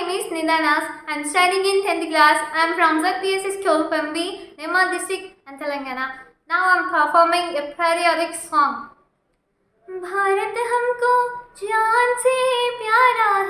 name is Ninanaz. I am studying in 10th class. I am from ZPHS school, Mahaa district and Telangana. Now I am performing a patriotic song. Bharat हमको जान से प्यारा